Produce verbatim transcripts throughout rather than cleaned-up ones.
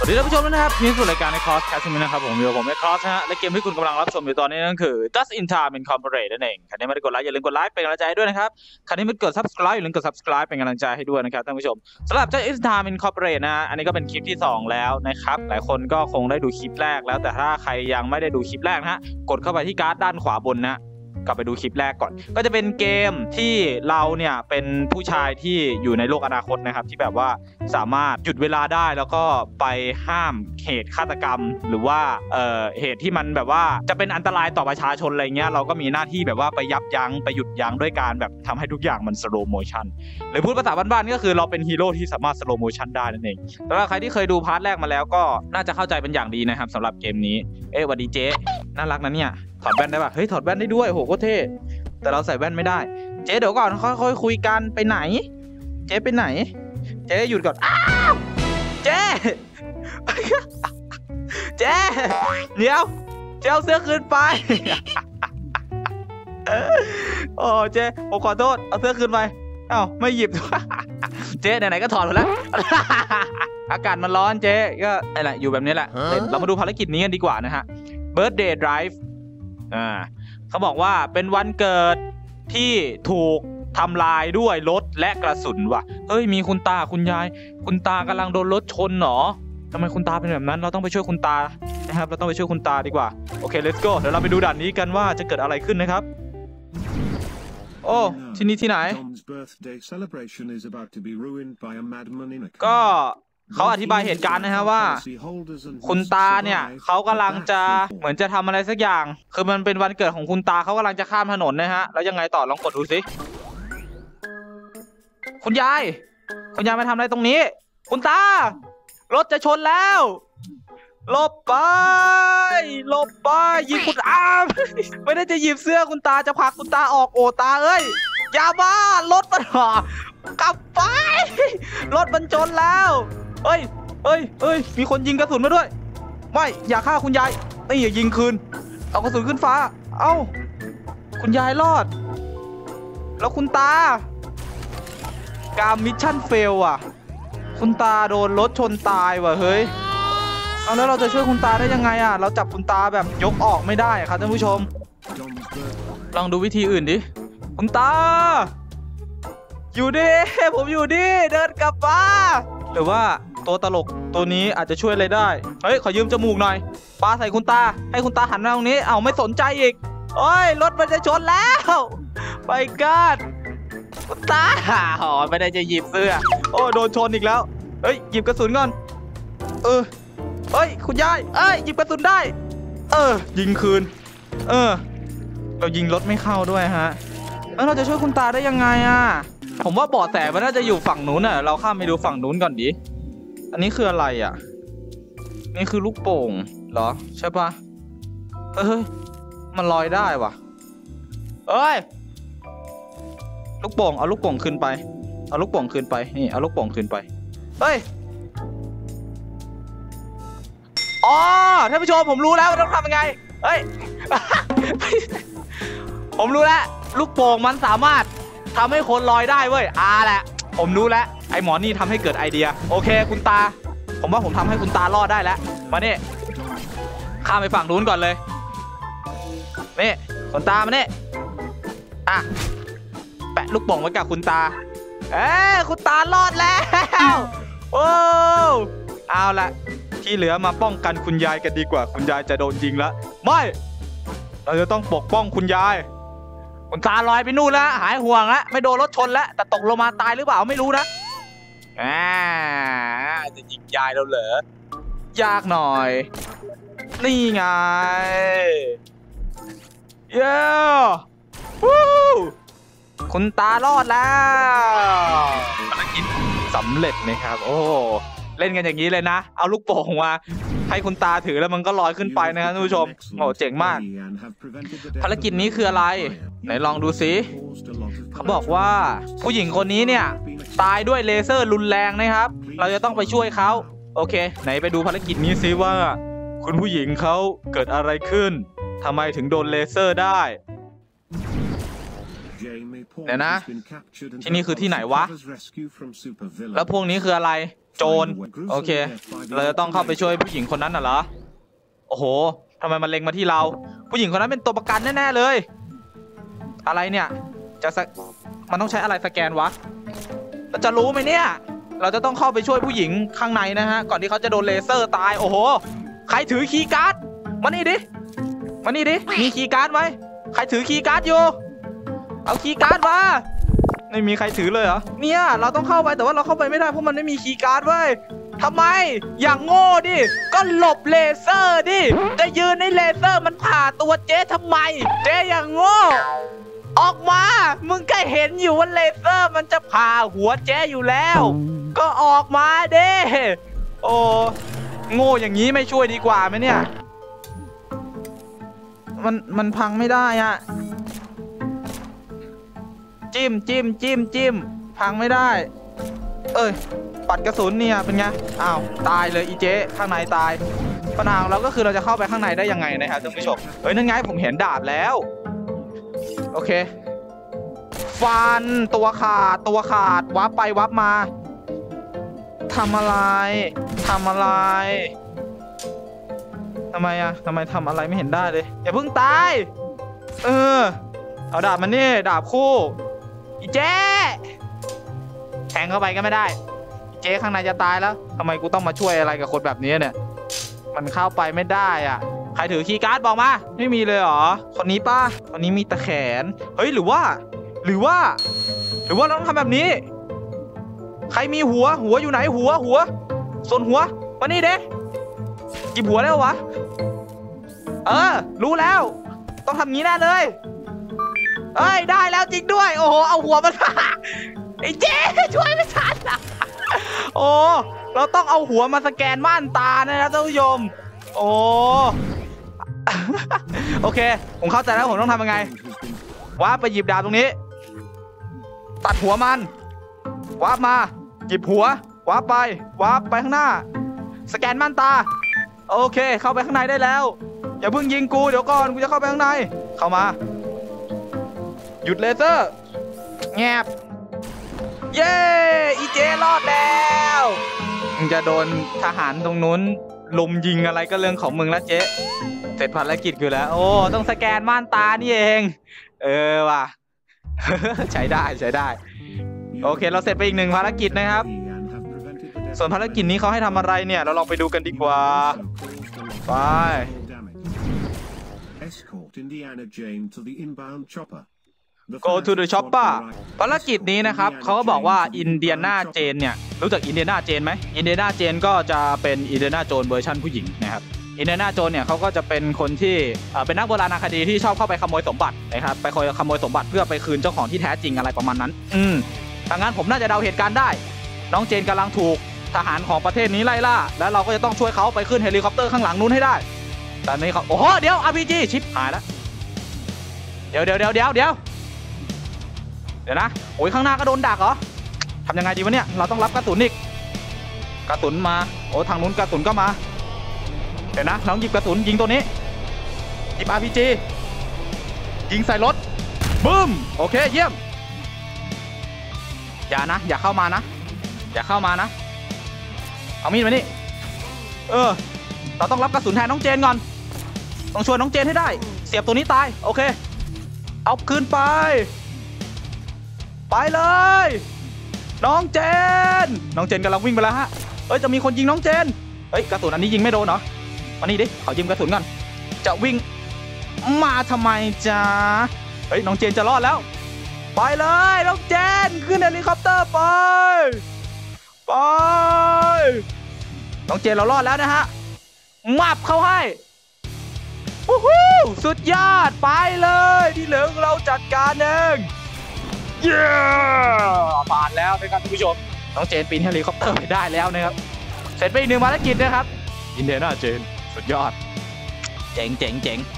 สวัสดีท่านผู้ชมนะครับนี่คือรายการในคอร์สแคสต์นะครับผมอยู่ผมในคอร์สฮะและเกมที่คุณกำลังรับชมอยู่ตอนนี้นั่นคือ Just in Time Incorporated นั่นเองใครที่ไม่ได้กดไลค์อย่าลืมกดไลค์เป็นกำลังใจให้ด้วยนะครับใครที่ไม่กด Subscribe อย่าลืมกด Subscribe เป็นกำลังใจให้ด้วยนะครับท่านผู้ชมสำหรับ Just in Time Incorporated นะอันนี้ก็เป็นคลิปที่สองแล้วนะครับหลายคนก็คงได้ดูคลิปแรกแล้วแต่ถ้าใครยังไม่ได้ดูคลิปแรกนะฮะกดเข้าไปที่การ์ดด้านขวาบนนะกลับไปดูคลิปแรกก่อนก็จะเป็นเกมที่เราเนี่ยเป็นผู้ชายที่อยู่ในโลกอนาคตนะครับที่แบบว่าสามารถหยุดเวลาได้แล้วก็ไปห้ามเหตุฆาตกรรมหรือว่าเอ่อเหตุที่มันแบบว่าจะเป็นอันตรายต่อประชาชนอะไรเงี้ยเราก็มีหน้าที่แบบว่าไปยับยั้งไปหยุดยั้งด้วยการแบบทำให้ทุกอย่างมันสโลว์โมชั่นหรือพูดภาษาบ้านๆก็คือเราเป็นฮีโร่ที่สามารถสโลว์โมชั่นได้นั่นเองแต่ว่าใครที่เคยดูพาร์ทแรกมาแล้วก็น่าจะเข้าใจเป็นอย่างดีนะครับสำหรับเกมนี้เอ๊ะสวัสดีเจ๊น่ารักนะเนี่ยถอดแว่นได้ป่ะเฮ้ยถอดแว่นได้ด้วยโหโคตรเท่แต่เราใส่แว่นไม่ได้เจ๊เดี๋ยวก่อนค่อยๆคุยกันไปไหนเจ๊ไปไหนเจ๊หยุดก่อนอ้าวเจ๊เจ๊เดี๋ยวเจ๊เอาเสื้อคืนไปโอ้เจ๊ผมขอโทษเอาเสื้อคืนไปเอ้าไม่หยิบเจ๊ไหนๆก็ถอดหมดแล้วอากาศมันร้อนเจ๊ก็อะไรอยู่แบบนี้แหละเรามาดูภารกิจนี้กันดีกว่านะฮะ Birthday Drive อ่าเขาบอกว่าเป็นวันเกิดที่ถูกทำลายด้วยรถและกระสุนว่ะเฮ้ยมีคุณตาคุณยายคุณตากำลังโดนรถชนหรอทำไมคุณตาเป็นแบบนั้นเราต้องไปช่วยคุณตานะครับเราต้องไปช่วยคุณตาดีกว่าโอเค let's go เดี๋ยวเราไปดูด่านนี้กันว่าจะเกิดอะไรขึ้นนะครับโอ้ที่นี่ที่ไหนก็เขาอธิบายเหตุการณ์นะฮะว่าคุณตาเนี่ยเขากำลังจะเหมือนจะทำอะไรสักอย่างคือมันเป็นวันเกิดของคุณตาเขากำลังจะข้ามถนนนะฮะแล้วยังไงต่อลองกดดูสิคุณยายคุณยายมาทำอะไรตรงนี้คุณตารถจะชนแล้วหลบไปหลบไปยิงคุณอ้ามไม่ได้จะหยิบเสื้อคุณตาจะผลักคุณตาออกโอตาเอ้ยอย่ามารถมันห่อกลับไปรถมันชนแล้วเฮ้ยเฮ้ยเฮ้ยมีคนยิงกระสุนมาด้วยไม่อย่าฆ่าคุณยายนี่อย่ายิงคืนเอากระสุนขึ้นฟ้าเอ้าคุณยายรอดแล้วคุณตาการมิชชั่นเฟลอ่ะคุณตาโดนรถชนตายว่ะเฮ้ยเอาแล้วเราจะช่วยคุณตาได้ยังไงอ่ะเราจับคุณตาแบบยกออกไม่ได้ครับท่านผู้ชมลองดูวิธีอื่นดิคุณตาอยู่ดิผมอยู่ดิเดินกลับมาหรือว่าตัวตลกตัวนี้อาจจะช่วยอะไรได้เฮ้ยขอยืมจมูกหน่อยปาใส่คุณตาให้คุณตาหันมาตรงนี้เอาไม่สนใจอีกโอ้ยรถมันจะชนแล้วไปกันคุณตาอ๋อไม่ได้จะหยิบเสื้อโอ้โดนชนอีกแล้วเฮ้ยหยิบกระสุนก่อนเออเฮ้ยคุณยายเอ้ยหยิบกระสุนได้เออยิงคืนเออเรายิงรถไม่เข้าด้วยฮะแล้วเราจะช่วยคุณตาได้ยังไงอ่ะผมว่าเบาะแสมันน่าจะอยู่ฝั่งนู้นน่ะเราข้ามไปดูฝั่งนู้นก่อนดิอันนี้คืออะไรอ่ะนี่คือลูกโป่งเหรอใช่ปะเฮ้ยมันลอยได้ว่ะเอ้ยลูกโป่งเอาลูกโป่งขึ้นไปเอาลูกโป่งขึ้นไปนี่เอาลูกโป่งขึ้นไปเฮ้ยอ๋อท่านผู้ชมผมรู้แล้วต้องทำยังไงเฮ้ย ผมรู้แล้วลูกโป่งมันสามารถทำให้คนลอยได้เว้ยอ่าแหละผมรู้แล้วไอ้หมอนี่ทำให้เกิดไอเดียโอเคคุณตาผมว่าผมทำให้คุณตารอดได้แล้วมาเนี่ยข้ามไปฝั่งนู้นก่อนเลยนี่คุณตามาเนี่ยอ่ะแปะลูกโป่งไว้กับคุณตาเอ้คุณตารอดแล้วโอ้เอาละที่เหลือมาป้องกันคุณยายกันดีกว่าคุณยายจะโดนยิงแล้วไม่เราจะต้องปกป้องคุณยายคุณตาลอยไปนู่นแล้วหายห่วงแล้วไม่โดนรถชนแล้วแต่ตกลงมาตายหรือเปล่าไม่รู้นะอ่าจะยิงยายเราเหรอยากหน่อยนี่ไงเย้วู้คุณตารอดแล้วภารกิจสำเร็จไหมครับโอ้เล่นกันอย่างนี้เลยนะเอาลูกโป่งมาให้คุณตาถือแล้วมันก็ลอยขึ้นไปนะครับท่านผู้ชมโอ้เจ๋งมากภารกิจนี้คืออะไรไหนลองดูสิเขาบอกว่าผู้หญิงคนนี้เนี่ยตายด้วยเลเซอร์รุนแรงนะครับเราจะต้องไปช่วยเขาโอเคไหนไปดูภารกิจนี้ซิว่าคุณผู้หญิงเขาเกิดอะไรขึ้นทำไมถึงโดนเลเซอร์ได้เดี๋ยวนะที่นี่คือที่ไหนวะแล้วพวกนี้คืออะไรโจรโอเคเราจะต้องเข้าไปช่วยผู้หญิงคนนั้นน่ะเหรอโอ้โหทำไมมันเล็งมาที่เราผู้หญิงคนนั้นเป็นตัวประกันแน่ๆเลยอะไรเนี่ยจะมันต้องใช้อะไรสแกนวะเราจะรู้ไหมเนี่ยเราจะต้องเข้าไปช่วยผู้หญิงข้างในนะฮะก่อนที่เขาจะโดนเลเซอร์ตายโอ้โหใครถือคีย์การ์ดมานี่ดิมานี่ดิมีคีย์การ์ดไหมใครถือคีย์การ์ดอยู่เอาคีย์การ์ดมาไม่มีใครถือเลยเหรอเนี่ยเราต้องเข้าไปแต่ว่าเราเข้าไปไม่ได้เพราะมันไม่มีคีย์การ์ดเว้ยทำไมอย่างโง่ดิก็หลบเลเซอร์ดิจะยืนในเลเซอร์มันผ่าตัวเจ๊ทำไมเจ๊อย่างโง่ออกมามึงก็เห็นอยู่ว่าเลเซอร์มันจะผ่าหัวเจ๊อยู่แล้วก็ออกมาเด้โอ้โง่อย่างนี้ไม่ช่วยดีกว่าไหมเนี่ยมันมันพังไม่ได้อะจิ้มจิ้มจิ้มจิ้มพังไม่ได้เอ้ยปัดกระสุนเนี่ยเป็นไงอ้าวตายเลยอีเจ๊ข้างในตายปัญหาของเราก็คือเราจะเข้าไปข้างในได้ยังไงนะครับท่านผู้ชมเฮ้ยนั่นไงผมเห็นดาบแล้วโอเคฟันตัวขาดตัวขาดวับไปวับมาทำอะไรทำอะไรทำไมอะทำไมทำอะไรไม่เห็นได้เลยอย่าเพิ่งตายเออเอาดาบมันนี่ดาบคู่อีเจ๊แทงเข้าไปก็ไม่ได้อีเจ๊ข้างในจะตายแล้วทำไมกูต้องมาช่วยอะไรกับคนแบบนี้เนี่ยมันเข้าไปไม่ได้อ่ะใครถือคีย์การ์ดบอกมาไม่มีเลยเหรอคนนี้ป้าคนนี้มีตะแขนเฮ้ยหรือว่าหรือว่าหรือว่าเราต้องทำแบบนี้ใครมีหัวหัวอยู่ไหนหัวหัวส่วนหัวมานี่เด้หยิบหัวแล้ววะเออรู้แล้วต้องทำงี้แน่เลยเอ้ยได้แล้วจริงด้วยโอ้โหเอาหัวมันไอ้เจ๊ช่วยไม่ทันโอ้เราต้องเอาหัวมาสแกนม่านตานะครับท่านผู้ชมโอ้โอเคผมเข้าใจแล้วผมต้องทำยังไงว้าไปหยิบดาบตรงนี้ตัดหัวมันว้ามาหยิบหัวว้าไปว้าไปข้างหน้าสแกนม่านตาโอเคเข้าไปข้างในได้แล้วอย่าเพิ่งยิงกูเดี๋ยวก่อนกูจะเข้าไปข้างในเข้ามาหยุดเลเซอร์แงบเย้อีเจรอดแล้วมึงจะโดนทหารตรงนู้นลุมยิงอะไรก็เรื่องของมึงแล้วเจ๊เสร็จภารกิจอยู่แล้วโอ้ต้องสแกนม่านตานี่เองเออว่ะ ใช้ได้ใช้ได้โอเคเราเสร็จไปอีกหนึ่งภารกิจนะครับส่วนภารกิจนี้เขาให้ทำอะไรเนี่ยเราลองไปดูกันดีกว่าไป Go to the chopper ภารกิจนี้นะครับเขาก็บอกว่าอินเดียนาเจนเนี่ยรู้จักอินเดียนาเจนไหมอินเดียนาเจนก็จะเป็นอินเดียนาโจนเวอร์ชันผู้หญิงนะครับอินเดียนาโจนเนี่ยเขาก็จะเป็นคนที่เป็นนักโบราณคดีที่ชอบเข้าไปขโมยสมบัตินะครับไปคอยขโมยสมบัติเพื่อไปคืนเจ้าของที่แท้จริงอะไรประมาณนั้นอืมดังนั้นผมน่าจะเดาเหตุการณ์ได้น้องเจนกำลังถูกทหารของประเทศนี้ไล่ล่าแล้วเราก็จะต้องช่วยเขาไปขึ้นเฮลิคอปเตอร์ข้างหลังนู้นให้ได้ตอนนี้เขาโอ้โหเดี๋ยว อาร์ พี จี ชิปหายแล้วเดี๋ยวเดี๋ยวเดี๋ยวเดี๋ยวเดี๋ยวเดี๋ยวนะโอ้ยข้างหน้าก็โดนดักเหรอทำยังไงดีวะเนี่ยเราต้องรับกระสุนอีกกระสุนมาโอ้ทางนู้นกระสุนก็มาเดี๋ยวนะเราหยิบกระสุนยิงตัวนี้หยิบ อาร์ พี จี ยิงใส่รถบึ้มโอเคเยี่ยมอย่านะอย่าเข้ามานะอย่าเข้ามานะเอามีดมานี่เออเราต้องรับกระสุนแทนน้องเจนก่อนต้องช่วยน้องเจนให้ได้เสียบตัวนี้ตายโอเคเอาคืนไปไปเลยน้องเจนน้องเจนกำลังวิ่งไปแล้วฮะเอ้ยจะมีคนยิงน้องเจนเฮ้ยกระสุนอันนี้ยิงไม่โดนเหรอมานี่ดิขอยิงกระสุนก่อนจะวิ่งมาทำไมจ๊ะเฮ้ยน้องเจนจะรอดแล้วไปเลยน้องเจนขึ้นเฮลิคอปเตอร์ไปไปน้องเจนเรารอดแล้วนะฮะมับเข้าให้วู้ฮู้สุดยอดไปเลยที่เหลือเราจัดการเองเย้ผ่านแล้วนะครับท่านผู้ชมน้องเจนปีนเฮลิคอปเตอร์ไปได้แล้วนะครับเสร็จไปอีกหนึ่งภารกิจนะครับอินเดียนาเจนสุดยอดเจ๋งเจ๋งเจ๋ง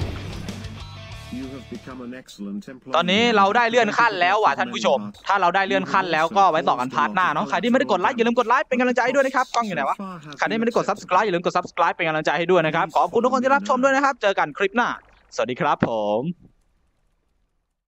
ตอนนี้เราได้เลื่อนขั้นแล้วว่ะท่านผู้ชมถ้าเราได้เลื่อนขั้นแล้วก็ไว้ต่อกันพาร์ทหน้าเนาะใครที่ไม่ได้กดไลค์อย่าลืมกดไลค์เป็นกำลังใจให้ด้วยนะครับกล้องอยู่ไหนวะใครที่ไม่ได้กด ซับสไครบ์ อย่าลืมกด ซับสไครบ์ เป็นกำลังใจให้ด้วยนะครับขอบคุณทุกคนที่รับชมด้วยนะครับเจอกันคลิปหน้าสวัสดีครับผม